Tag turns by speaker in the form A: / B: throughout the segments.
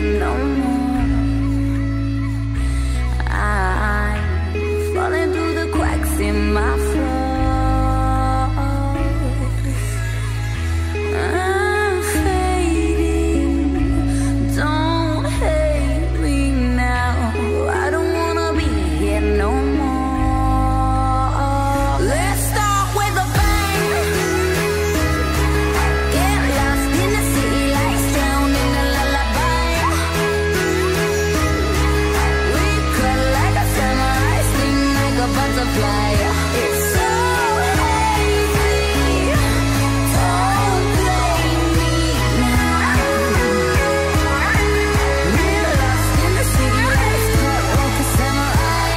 A: no more. I'm falling through the cracks in my floor. I'm fading, don't hate me now. I don't wanna be here no more. Let's start with a bang. Get lost in the city lights, drown in a lullaby. We cut like a samurai, sting like a butterfly. It's so hazy, don't blame me now. We're lost in the city lights, cut like a samurai.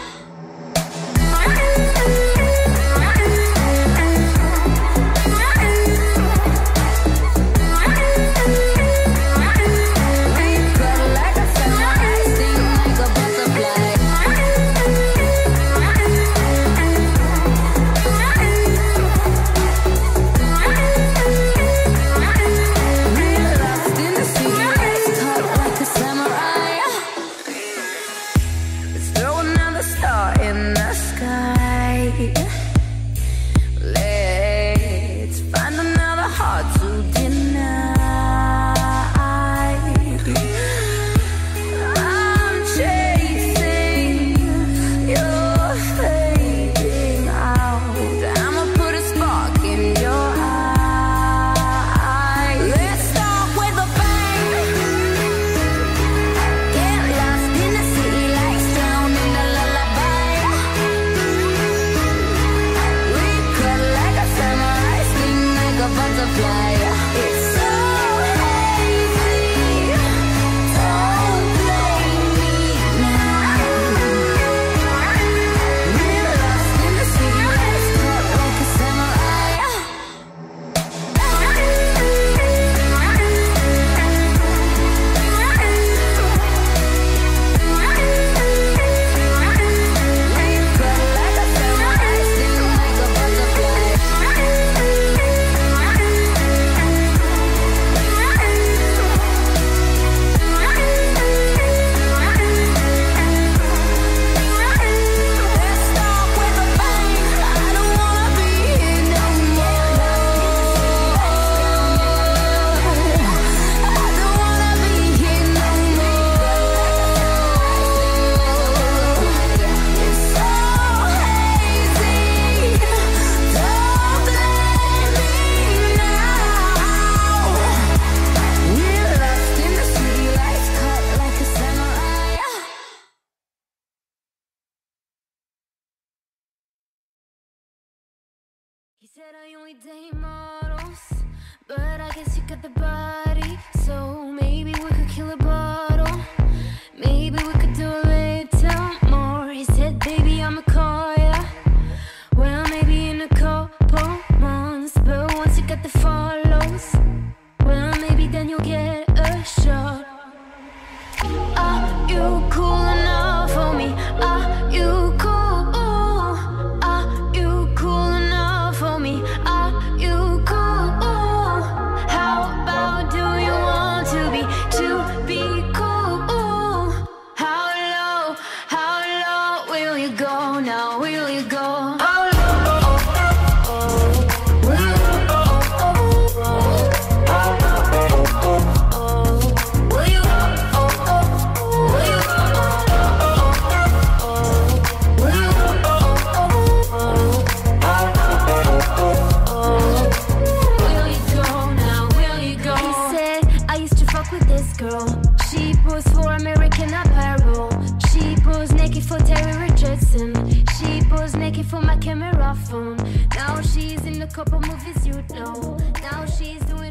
A: Let's throw another star in the sky. Let's find another heart to deny. I'm chasing, you're fading out. I'ma put a spark in your eye. Let's start with a bang. Get lost in the city lights, drown in a lullaby. We cut like a samurai, sting like a butterfly. It's so hazy, don't blame me now. We're lost in the city lights, cut like a samurai. He said I only date models, but I guess you got the body. So maybe we could kill a bottle. Maybe we could do a little more. He said, baby, I'ma call ya. Well, maybe in a couple months. But once you got the follows, well, maybe then you'll get a shot. Are you cool enough for me? Are you cool? Are you cool enough for me? Are you cool? How about do you want to be cool? How low will you go now? Will you go? How low will you go? Will you girl? She posed for American Apparel. She posed naked for Terry Richardson. She posed naked for my camera phone. Now she's in a couple movies, you know. Now she's doing